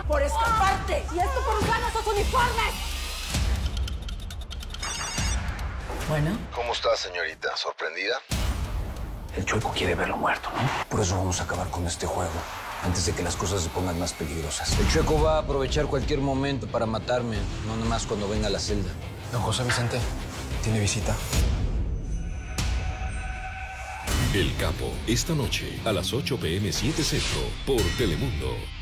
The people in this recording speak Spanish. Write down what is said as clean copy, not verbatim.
por escaparte. Y esto por usar nuestros uniformes. Bueno. ¿Cómo está, señorita? ¿Sorprendida? El Chueco quiere verlo muerto, ¿no? Por eso vamos a acabar con este juego, antes de que las cosas se pongan más peligrosas. El Chueco va a aprovechar cualquier momento para matarme, no nomás cuando venga a la celda. Don José Vicente, tiene visita. El Capo, esta noche a las 8 p.m. 7 Centro por Telemundo.